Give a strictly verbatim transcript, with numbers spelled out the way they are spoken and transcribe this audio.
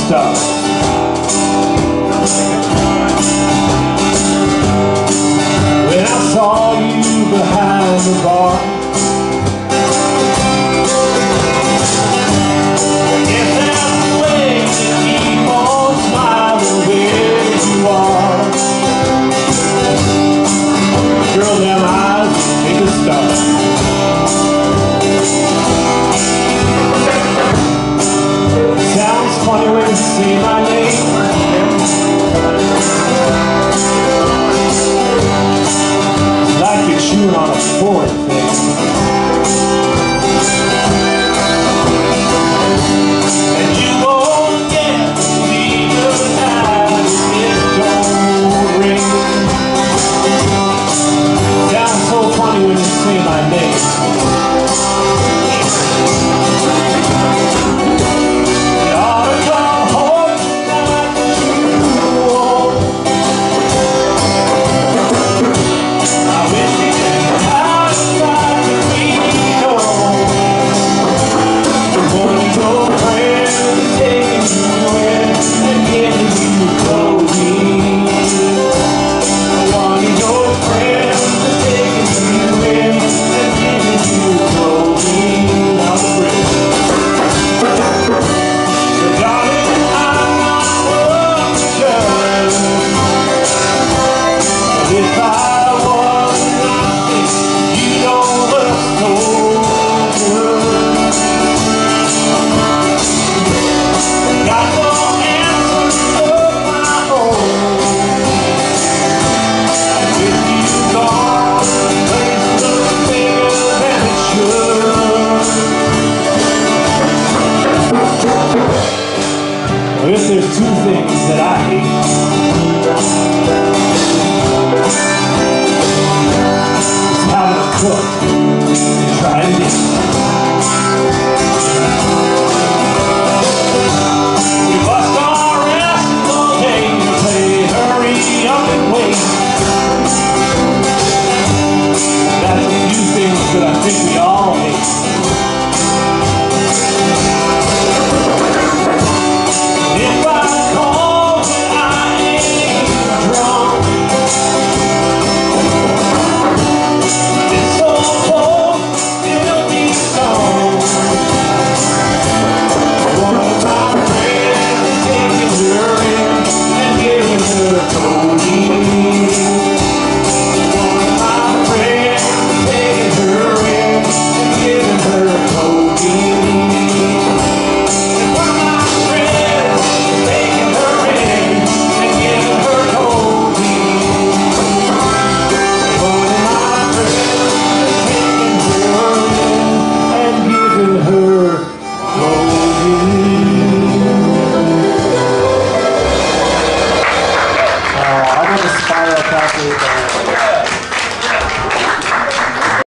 stars. When I saw you behind the bar, I guess that's the way to keep on smiling where you are. Girl, them eyes make a star. Sounds funny when you say my name. It's like you're chewing on a foreign thing. And you won't get to leave the night if it don't ring. Sounds so funny when you say my name. If there's two things that I hate, it's having a cook and trying to